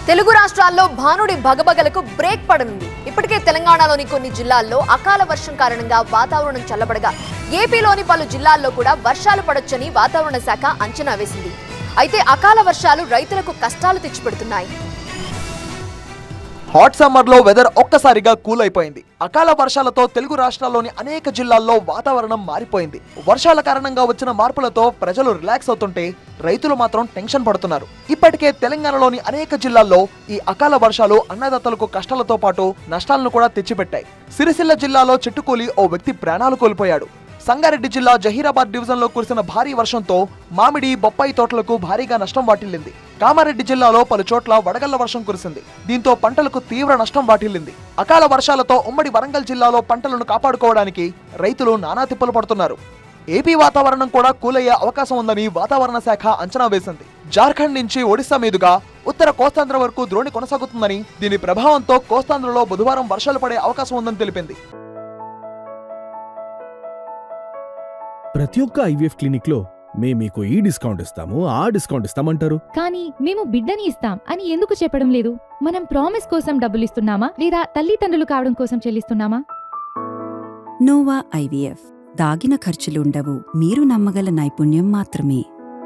తెలుగు రాష్ట్రాల్లో భానుడి భగభగలకు బ్రేక్ పడనుంది. ఇప్పటికే తెలంగాణలోని కొన్ని జిల్లాల్లో అకాల వర్షం కారణంగా వాతావరణం చల్లబడగా ఏపీలోని పలు జిల్లాల్లో కూడా వర్షాలు పడొచ్చని వాతావరణ శాఖ అంచనా వేసింది. అయితే అకాల వర్షాలు రైతులకు కష్టాలు తెచ్చిపెడుతున్నాయి. హాట్ సమ్మర్ లో వెదర్ ఒక్కసారిగా కూల్ అయిపోయింది. అకాల వర్షాలతో తెలుగు రాష్ట్రాల్లోని అనేక జిల్లాల్లో వాతావరణం మారిపోయింది. వర్షాల కారణంగా వచ్చిన మార్పులతో ప్రజలు రిలాక్స్ అవుతుంటే రైతులు మాత్రం టెన్షన్ పడుతున్నారు. ఇప్పటికే తెలంగాణలోని అనేక జిల్లాల్లో ఈ అకాల వర్షాలు అన్నదాతలకు కష్టాలతో పాటు నష్టాలను కూడా తెచ్చిపెట్టాయి. సిరిసిల్ల జిల్లాలో చెట్టుకూలి ఓ వ్యక్తి ప్రాణాలు కోల్పోయాడు. సంగారెడ్డి జిల్లా జహీరాబాద్ డివిజన్ లో కురిసిన భారీ వర్షంతో మామిడి, బొప్పాయి తోటలకు భారీగా నష్టం వాటిల్లింది. కామారెడ్డి జిల్లాలో పలు చోట్ల వడగళ్ల వర్షం కురిసింది. దీంతో పంటలకు తీవ్ర నష్టం వాటిల్లింది. అకాల వర్షాలతో ఉమ్మడి వరంగల్ జిల్లాలో పంటలను కాపాడుకోవడానికి రైతులు నానా తిప్పలు పడుతున్నారు. ఏపీ వాతావరణం కూడా కూలయ్యే అవకాశం ఉందని వాతావరణ శాఖ అంచనా వేసింది. జార్ఖండ్ నుంచి ఒడిశా మీదుగా ఉత్తర కోస్తాంధ్ర వరకు ద్రోణి కొనసాగుతుందని, దీని ప్రభావంతో కోస్తాంధ్రలో బుధవారం వర్షాలు పడే అవకాశం ఉందని తెలిపింది. ప్రతి ఒక్క ఐవీఎఫ్ క్లినిక్ లో మీకు ఈ డిస్కౌంట్ ఇస్తాము, ఆ డిస్కౌంట్ ఇస్తామంటారు. కానీ మేము బిడ్డని ఇస్తాం అని ఎందుకు చెప్పడం లేదు? మనం ప్రామిస్ కోసం డబ్బులిస్తున్నామా లేదా తల్లిదండ్రులు కావడం కోసం చెల్లిస్తున్నామా? నోవా ఐవీఎఫ్ దాగిన ఖర్చులుండవు, మీరు నమ్మగల నైపుణ్యం మాత్రమే.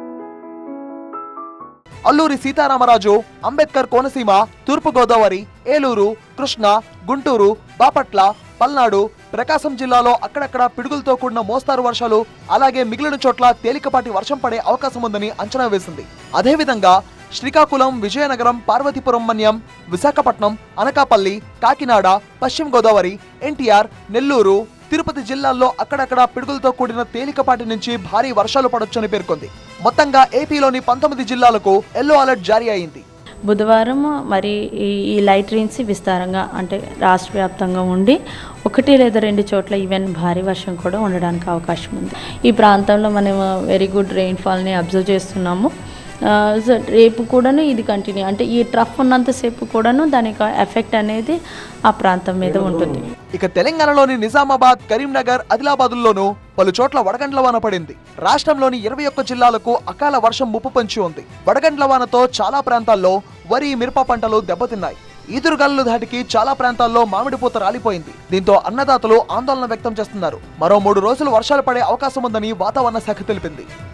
అల్లూరి సీతారామరాజు, అంబేద్కర్ కోనసీమ, తూర్పు గోదావరి, ఏలూరు, కృష్ణా, గుంటూరు, బాపట్ల, పల్నాడు, ప్రకాశం జిల్లాలో అక్కడక్కడ పిడుగులతో కూడిన మోస్తారు వర్షాలు, అలాగే మిగిలిన చోట్ల తేలికపాటి వర్షం పడే అవకాశం ఉందని అంచనా వేసింది. అదేవిధంగా శ్రీకాకుళం, విజయనగరం, పార్వతీపురం మన్యం, విశాఖపట్నం, అనకాపల్లి, కాకినాడ, పశ్చిమ గోదావరి, ఎన్టీఆర్, నెల్లూరు, తిరుపతి జిల్లాల్లో అక్కడక్కడ పిడుగులతో కూడిన తేలికపాటి నుంచి భారీ వర్షాలు పడొచ్చని పేర్కొంది. మొత్తంగా ఏపీలోని 19 జిల్లాలకు ఎల్లో అలర్ట్ జారీ అయింది. బుధవారం మరి ఈ లైట్ రెయిన్స్ విస్తారంగా అంటే రాష్ట్ర వ్యాప్తంగా ఉండి 1 లేదా 2 చోట్ల ఈవెన్ భారీ వర్షం కూడా ఉండడానికి అవకాశం ఉంది. ఈ ప్రాంతంలో మనం వెరీ గుడ్ రెయిన్ఫాల్ని అబ్జర్వ్ చేస్తున్నాము. రేపు కూడాను ఇది కంటిన్యూ, అంటే ఈ ట్రఫ్ ఉన్నంతసేపు కూడాను దాని యొక్క ఎఫెక్ట్ అనేది ఆ ప్రాంతం మీద ఉంటుంది. ఇక తెలంగాణలోని నిజామాబాద్, కరీంనగర్, ఆదిలాబాద్లోనూ పలు చోట్ల వడగండ్ల వాన పడింది. రాష్ట్రంలోని 21 జిల్లాలకు అకాల వర్షం ముప్పు పొంచి ఉంది. వడగండ్ల వానతో చాలా ప్రాంతాల్లో వరి, మిరప పంటలు దెబ్బతిన్నాయి. ఈదురుగాలుల ధాటికి చాలా ప్రాంతాల్లో మామిడి పూత రాలిపోయింది. దీంతో అన్నదాతలు ఆందోళన వ్యక్తం చేస్తున్నారు. మరో 3 రోజులు వర్షాలు పడే అవకాశం ఉందని వాతావరణ శాఖ తెలిపింది.